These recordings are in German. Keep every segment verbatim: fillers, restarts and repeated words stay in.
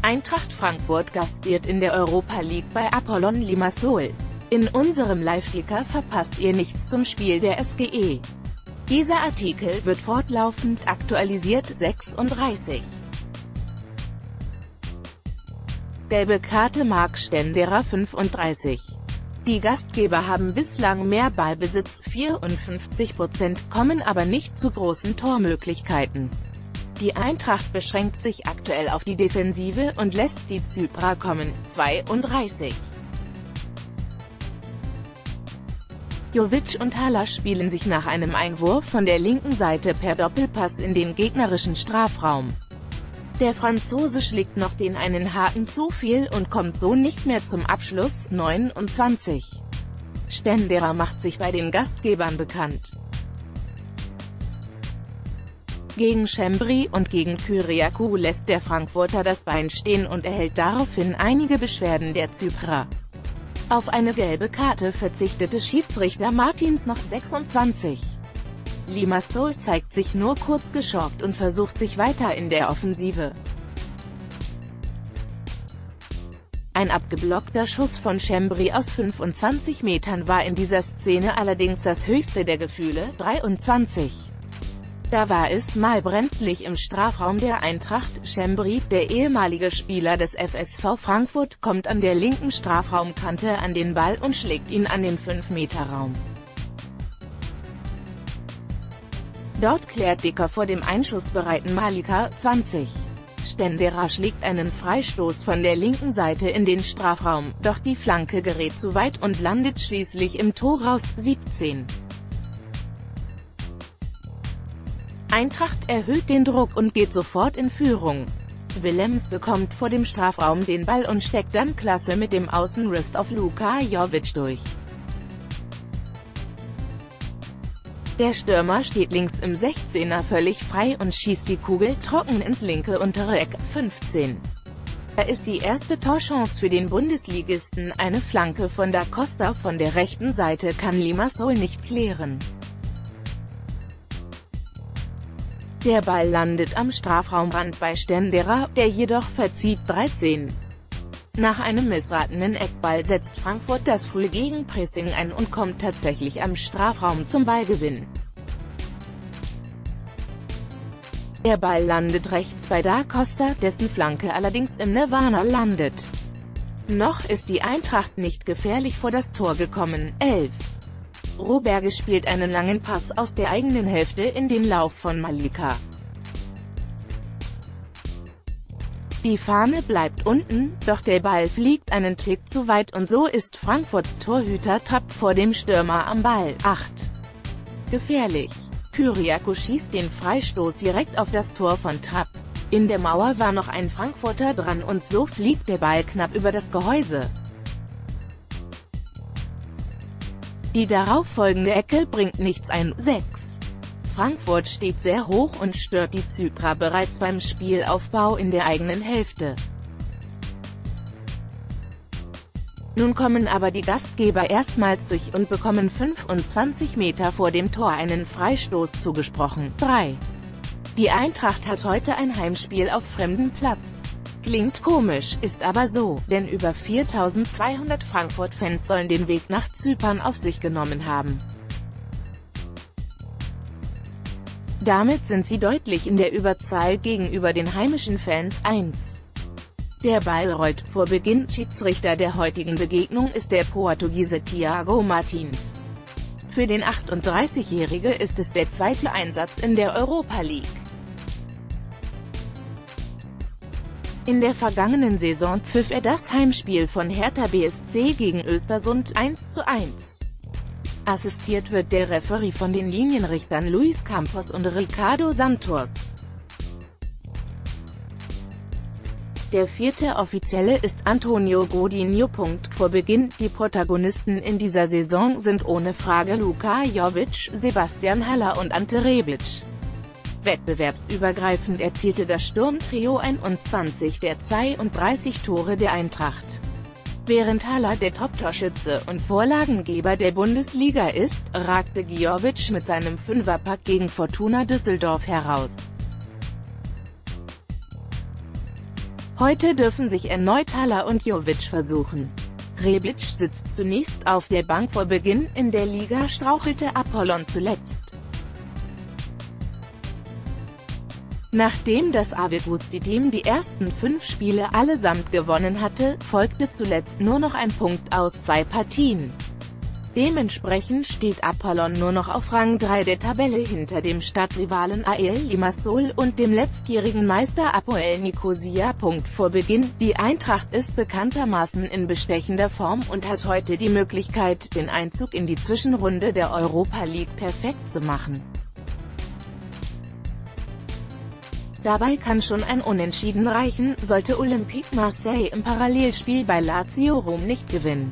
Eintracht Frankfurt gastiert in der Europa League bei Apollon Limassol. In unserem Live-Ticker verpasst ihr nichts zum Spiel der S G E. Dieser Artikel wird fortlaufend aktualisiert. sechsunddreißig. Gelbe Karte Marc Stenderer fünfunddreißig. Die Gastgeber haben bislang mehr Ballbesitz, vierundfünfzig Prozent, kommen aber nicht zu großen Tormöglichkeiten. Die Eintracht beschränkt sich aktuell auf die Defensive und lässt die Zyprer kommen, zweiunddreißig. Jovic und Haller spielen sich nach einem Einwurf von der linken Seite per Doppelpass in den gegnerischen Strafraum. Der Franzose schlägt noch den einen Haken zu viel und kommt so nicht mehr zum Abschluss, neunundzwanzig. Stenderer macht sich bei den Gastgebern bekannt. Gegen Schembri und gegen Kyriakou lässt der Frankfurter das Bein stehen und erhält daraufhin einige Beschwerden der Zyprer. Auf eine gelbe Karte verzichtete Schiedsrichter Martins noch sechsundzwanzig. Limassol zeigt sich nur kurz geschockt und versucht sich weiter in der Offensive. Ein abgeblockter Schuss von Schembri aus fünfundzwanzig Metern war in dieser Szene allerdings das höchste der Gefühle, dreiundzwanzig. Da war es mal brenzlig im Strafraum der Eintracht. Schembri, der ehemalige Spieler des F S V Frankfurt, kommt an der linken Strafraumkante an den Ball und schlägt ihn an den fünf Meter Raum. Dort klärt Dicker vor dem einschussbereiten Malika, zwanzig. Stenderer schlägt einen Freistoß von der linken Seite in den Strafraum, doch die Flanke gerät zu weit und landet schließlich im Tor raus, siebzehn. Eintracht erhöht den Druck und geht sofort in Führung. Willems bekommt vor dem Strafraum den Ball und steckt dann klasse mit dem Außenriss auf Luka Jovic durch. Der Stürmer steht links im sechzehner völlig frei und schießt die Kugel trocken ins linke untere Eck, fünfzehn. Da ist die erste Torchance für den Bundesligisten, eine Flanke von Da Costa von der rechten Seite kann Limassol nicht klären. Der Ball landet am Strafraumrand bei Stenderer, der jedoch verzieht, dreizehn. Nach einem missratenen Eckball setzt Frankfurt das frühe Gegenpressing ein und kommt tatsächlich am Strafraum zum Ballgewinn. Der Ball landet rechts bei Da Costa, dessen Flanke allerdings im Nirvana landet. Noch ist die Eintracht nicht gefährlich vor das Tor gekommen, elf. Roberge spielt einen langen Pass aus der eigenen Hälfte in den Lauf von Malika. Die Fahne bleibt unten, doch der Ball fliegt einen Tick zu weit und so ist Frankfurts Torhüter Trapp vor dem Stürmer am Ball, acht. Gefährlich. Kyriakou schießt den Freistoß direkt auf das Tor von Trapp. In der Mauer war noch ein Frankfurter dran und so fliegt der Ball knapp über das Gehäuse. Die darauffolgende Ecke bringt nichts ein, sechs. Frankfurt steht sehr hoch und stört die Zyprer bereits beim Spielaufbau in der eigenen Hälfte. Nun kommen aber die Gastgeber erstmals durch und bekommen fünfundzwanzig Meter vor dem Tor einen Freistoß zugesprochen, drei. Die Eintracht hat heute ein Heimspiel auf fremdem Platz. Klingt komisch, ist aber so, denn über viertausendzweihundert Frankfurt-Fans sollen den Weg nach Zypern auf sich genommen haben. Damit sind sie deutlich in der Überzahl gegenüber den heimischen Fans, eins. Der Ball rollt, vor Beginn. Schiedsrichter der heutigen Begegnung ist der Portugiese Thiago Martins. Für den achtunddreißigjährigen ist es der zweite Einsatz in der Europa League. In der vergangenen Saison pfiff er das Heimspiel von Hertha B S C gegen Östersund, eins zu eins. Assistiert wird der Referee von den Linienrichtern Luis Campos und Ricardo Santos. Der vierte Offizielle ist Antonio Godinho. Vor Beginn. Die Protagonisten in dieser Saison sind ohne Frage Luka Jovic, Sebastian Haller und Ante Rebic. Wettbewerbsübergreifend erzielte das Sturmtrio einundzwanzig der zweiunddreißig Tore der Eintracht. Während Haller der Top-Torschütze und Vorlagengeber der Bundesliga ist, ragte Jovic mit seinem Fünferpack gegen Fortuna Düsseldorf heraus. Heute dürfen sich erneut Haller und Jovic versuchen. Rebic sitzt zunächst auf der Bank. Vor Beginn in der Liga strauchelte Apollon zuletzt. Nachdem das Avegusti-Team die ersten fünf Spiele allesamt gewonnen hatte, folgte zuletzt nur noch ein Punkt aus zwei Partien. Dementsprechend steht Apollon nur noch auf Rang drei der Tabelle hinter dem Stadtrivalen A E L Limassol und dem letztjährigen Meister Apoel Nikosia. Vor Beginn. Die Eintracht ist bekanntermaßen in bestechender Form und hat heute die Möglichkeit, den Einzug in die Zwischenrunde der Europa League perfekt zu machen. Dabei kann schon ein Unentschieden reichen, sollte Olympique Marseille im Parallelspiel bei Lazio Rom nicht gewinnen.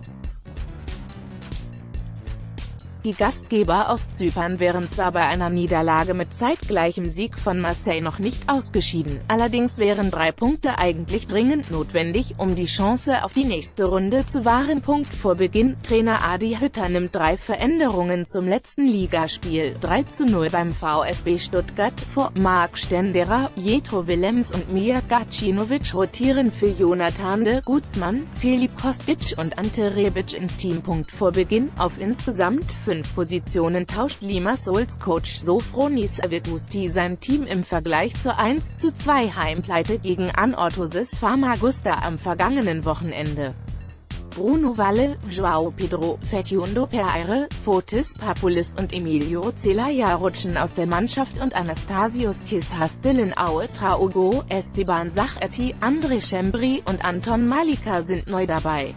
Die Gastgeber aus Zypern wären zwar bei einer Niederlage mit zeitgleichem Sieg von Marseille noch nicht ausgeschieden, allerdings wären drei Punkte eigentlich dringend notwendig, um die Chance auf die nächste Runde zu wahren. Punkt vor Beginn. Trainer Adi Hütter nimmt drei Veränderungen zum letzten Ligaspiel, drei zu null beim VfB Stuttgart, vor. Marc Stendera, Jetro Willems und Mija Gacinovic rotieren für Jonathan de Guzman, Filip Kostic und Ante Rebic ins Team. Punkt vor Beginn. Auf insgesamt fünf Positionen tauscht Limassols Coach Sofronis Avegusti sein Team im Vergleich zur eins zu zwei Heimpleite gegen Anorthosis Famagusta am vergangenen Wochenende. Bruno Valle, João Pedro, Facundo Pereira, Fotis Papulis und Emilio Zelaya rutschen aus der Mannschaft und Anastasios Kissas, Dylan Aue Traogo, Esteban Sacherti, André Schembri und Anton Malika sind neu dabei.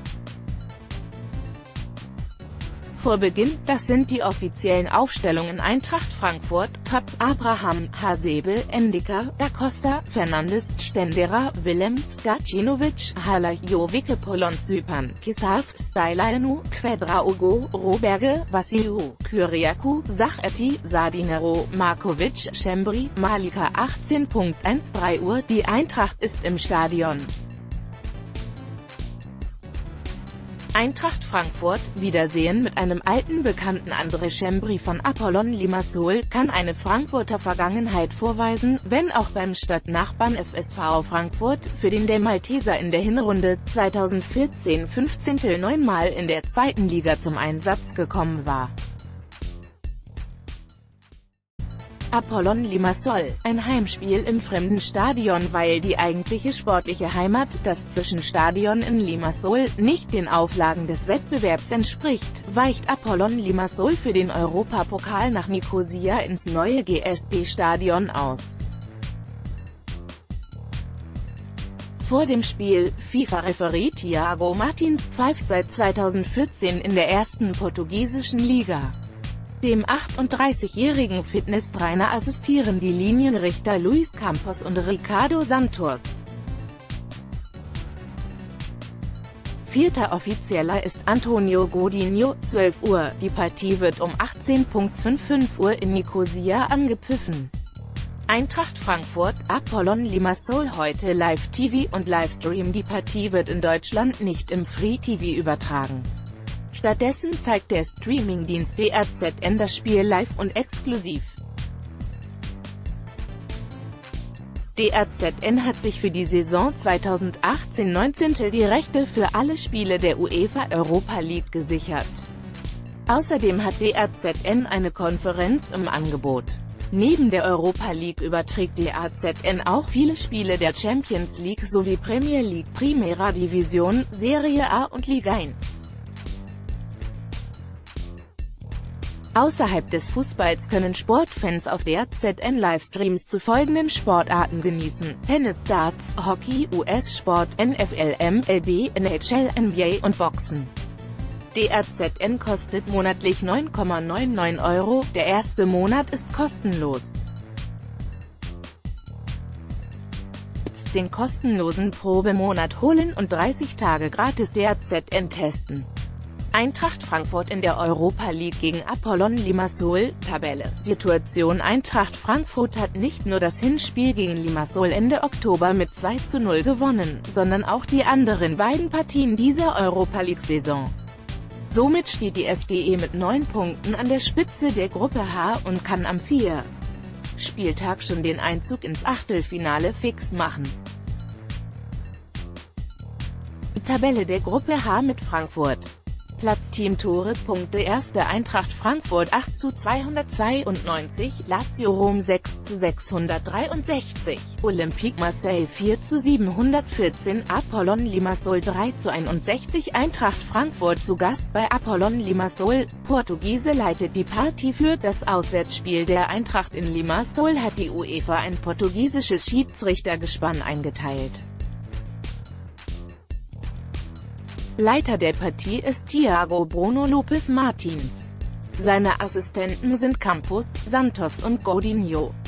Vor Beginn. Das sind die offiziellen Aufstellungen: Eintracht Frankfurt, Trapp, Abraham, Hasebe, Endika, Da Costa, Fernandes, Stendera, Willems, Gacinovic, Haller, Jovic, Apollon Zypern, Kissas, Stylianu, Quadraogo, Roberge, Vassiliou, Kyriakou, Sacherti, Sardinero, Markovic, Schembri, Malika. achtzehn Uhr dreizehn Uhr. Die Eintracht ist im Stadion. Eintracht Frankfurt, Wiedersehen mit einem alten Bekannten. André Schembri von Apollon Limassol kann eine Frankfurter Vergangenheit vorweisen, wenn auch beim Stadtnachbarn F S V Frankfurt, für den der Malteser in der Hinrunde zweitausendvierzehn fünfzehn neunmal in der zweiten Liga zum Einsatz gekommen war. Apollon Limassol, ein Heimspiel im fremden Stadion. Weil die eigentliche sportliche Heimat, das Zwischenstadion in Limassol, nicht den Auflagen des Wettbewerbs entspricht, weicht Apollon Limassol für den Europapokal nach Nikosia ins neue G S P-Stadion aus. Vor dem Spiel. FIFA-Referee Thiago Martins pfeift seit zweitausendvierzehn in der ersten portugiesischen Liga. Dem achtunddreißigjährigen Fitnesstrainer assistieren die Linienrichter Luis Campos und Ricardo Santos. Vierter Offizieller ist Antonio Godinho, zwölf Uhr. Die Partie wird um achtzehn Uhr fünfundfünfzig Uhr in Nikosia angepfiffen. Eintracht Frankfurt, Apollon Limassol heute Live-T V und Livestream. Die Partie wird in Deutschland nicht im Free-T V übertragen. Stattdessen zeigt der Streamingdienst D R Z N das Spiel live und exklusiv. D R Z N hat sich für die Saison zweitausendachtzehn neunzehn die Rechte für alle Spiele der UEFA Europa League gesichert. Außerdem hat D R Z N eine Konferenz im Angebot. Neben der Europa League überträgt D R Z N auch viele Spiele der Champions League sowie Premier League, Primera Division, Serie A und Liga eins. Außerhalb des Fußballs können Sportfans auf D R Z N Livestreams zu folgenden Sportarten genießen: Tennis, Darts, Hockey, U S-Sport, N F L, M L B, N H L, N B A und Boxen. D R Z N kostet monatlich neun Komma neunundneunzig Euro, der erste Monat ist kostenlos. Jetzt den kostenlosen Probemonat holen und dreißig Tage gratis D R Z N testen. Eintracht Frankfurt in der Europa League gegen Apollon Limassol. Tabelle. Situation: Eintracht Frankfurt hat nicht nur das Hinspiel gegen Limassol Ende Oktober mit zwei zu null gewonnen, sondern auch die anderen beiden Partien dieser Europa League-Saison. Somit steht die S G E mit neun Punkten an der Spitze der Gruppe H und kann am vierten Spieltag schon den Einzug ins Achtelfinale fix machen. Tabelle der Gruppe H mit Frankfurt. Platz Teamtore Punkte Erste Eintracht Frankfurt acht zu zweihundertzweiundneunzig, Lazio Rom sechs zu sechshundertdreiundsechzig, Olympique Marseille vier zu siebenhundertvierzehn, Apollon Limassol drei zu einundsechzig. Eintracht Frankfurt zu Gast bei Apollon Limassol. Portugiese leitet die Partie. Für das Auswärtsspiel der Eintracht in Limassol hat die UEFA ein portugiesisches Schiedsrichtergespann eingeteilt. Leiter der Partie ist Thiago Bruno Lopes Martins. Seine Assistenten sind Campos, Santos und Godinho.